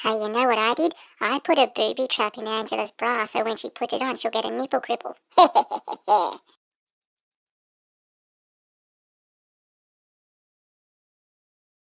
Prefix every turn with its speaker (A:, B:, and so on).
A: Hey, you know what I did? I put a booby trap in Angela's bra so when she puts it on, she'll get a nipple cripple.